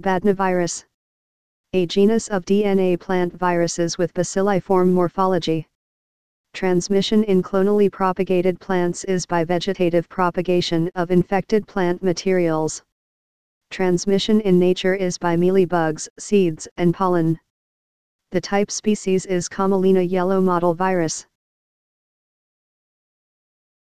Badnavirus. A genus of DNA plant viruses with bacilliform morphology. Transmission in clonally propagated plants is by vegetative propagation of infected plant materials. Transmission in nature is by mealybugs, seeds, and pollen. The type species is Camelina yellow mottle virus.